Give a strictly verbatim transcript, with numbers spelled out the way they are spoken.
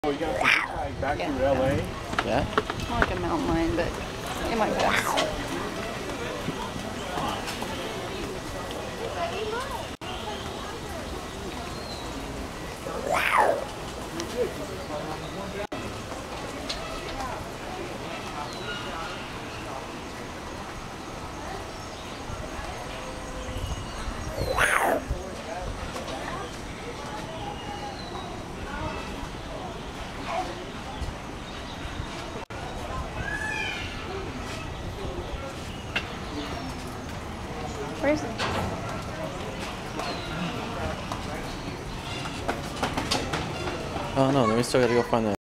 Oh, you got to back yeah. to L A? Yeah. More like a mountain lion, but it might pass. Where's it? Oh no, then we still gotta go find the